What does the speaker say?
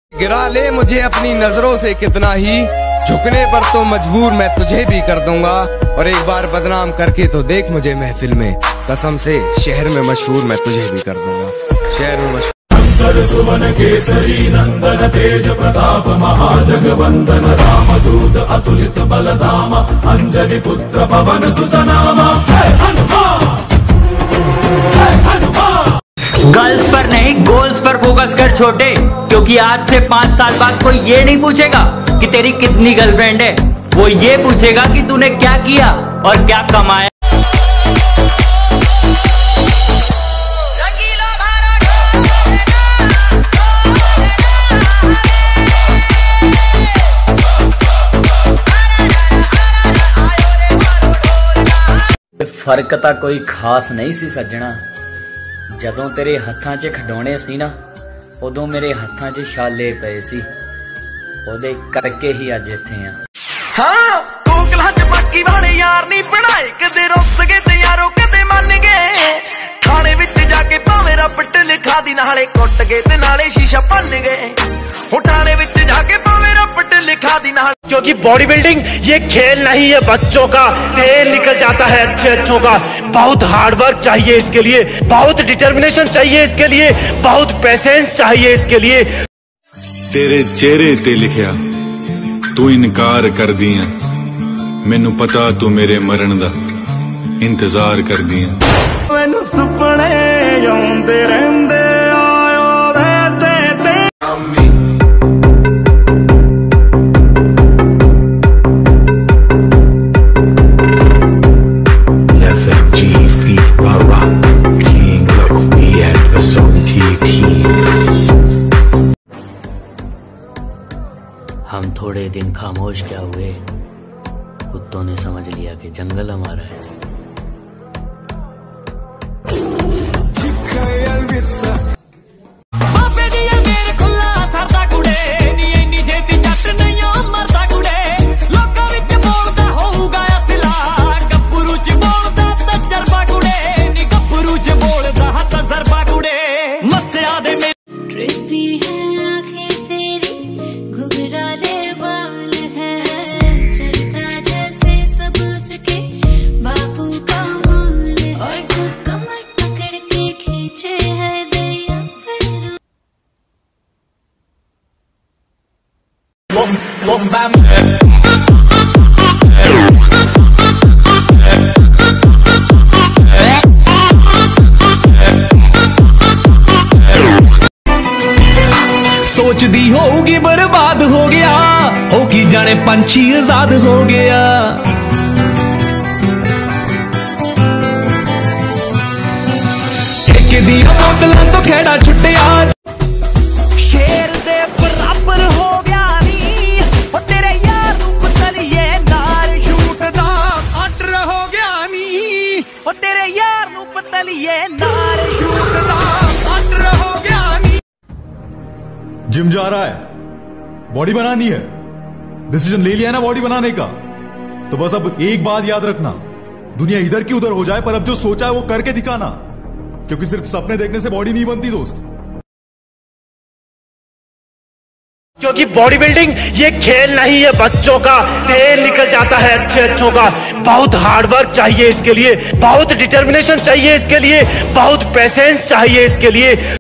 गिरा ले मुझे अपनी नजरों से कितना ही, झुकने पर तो मजबूर मैं तुझे भी कर दूंगा। और एक बार बदनाम करके तो देख मुझे महफिल में, कसम से शहर में मशहूर मैं तुझे भी कर दूंगा। शहर में मशहूर सुवन केसरी नंदन तेज प्रताप महाजगवंदन रामदूत अतुलित बलधाम अंजनी पुत्र पवन सुत नामा। जय हनुमान, जय हनुमान। गर्ल्स पर नहीं गोल्स पर फोकस कर छोटे, क्योंकि आज से 5 साल बाद कोई ये नहीं पूछेगा कि तेरी कितनी गर्लफ्रेंड है, वो ये पूछेगा कि तूने क्या किया और क्या कमाया। फर्क ਤਾਂ ਕੋਈ ਖਾਸ ਨਹੀਂ ਸੀ ਸੱਜਣਾ, ਜਦੋਂ ਤੇਰੇ ਹੱਥਾਂ 'ਚ ਖਿਡੌਣੇ ਸੀ ਨਾ, ਉਦੋਂ ਮੇਰੇ ਹੱਥਾਂ 'ਚ ਛਾਲੇ ਪਏ ਸੀ, ਉਹਦੇ ਕਰਕੇ ਹੀ ਅੱਜ ਇੱਥੇ ਆ। ਹਾਂ ਕੋਕਲਾਂ 'ਚ ਬਾਕੀ ਵਾਲੇ ਯਾਰ ਨਹੀਂ ਬਣਾਏ, ਕਦੇ ਰੁੱਸ ਗਏ ਤੇ ਯਾਰੋ ਕਦੇ ਮੰਨ ਗਏ। ਥਾਣੇ ਵਿੱਚ ਜਾ ਕੇ ਭਾਵੇਂ ਰੱਬਟ ਲਿਖਾ ਦੀ, ਨਾਲੇ ਕੁੱਟ ਗਏ ਤੇ ਨਾਲੇ ਸ਼ੀਸ਼ਾ ਭੰਨ गए। थाने ਵਿੱਚ ਜਾ ਕੇ ਭਾਵੇਂ ਰੱਬਟ ਲਿਖਾ ਦੀ ਨਾਲ। क्योंकि बॉडी बिल्डिंग ये खेल नहीं है बच्चों का, तेल निकल जाता है अच्छों का। बहुत हार्ड वर्क चाहिए इसके लिए, बहुत डिटर्मिनेशन चाहिए इसके लिए, बहुत पेशेंस चाहिए इसके लिए। तेरे चेहरे ते लिखिया तू इनकार कर दिया, मैनू पता तू मेरे मरण दा इंतजार कर दिया। मैनू सुपने आउंदे रहंदे आयो दे ते हम थोड़े दिन खामोश क्या हुए, कुत्तों ने समझ लिया कि जंगल हमारा है। सोचदी होगी बर्बाद हो गया, होगी जाने पंछी आजाद हो गया। ठेके दी बोतलां तो खेड़ा छुट्टिया, शेर दे बराबर हो गया नी, ओ तेरे यार नू पतलिए नार शूट दा ऑर्डर हो गया नी, ओ तेरे यार नू पतलिए नार शूट दा ऑर्डर हो गया नी। जिम जा रहा है, बॉडी बनानी है, डिसीजन ले लिया है ना बॉडी बनाने का, तो बस अब एक बात याद रखना, दुनिया इधर की उधर हो जाए पर अब जो सोचा है वो करके दिखाना, क्योंकि सिर्फ सपने देखने से बॉडी नहीं बनती दोस्त। क्योंकि बॉडी बिल्डिंग ये खेल नहीं है बच्चों का, तेल निकल जाता है अच्छों का। बहुत हार्ड वर्क चाहिए इसके लिए, बहुत डिटर्मिनेशन चाहिए इसके लिए, बहुत पेशेंस चाहिए इसके लिए।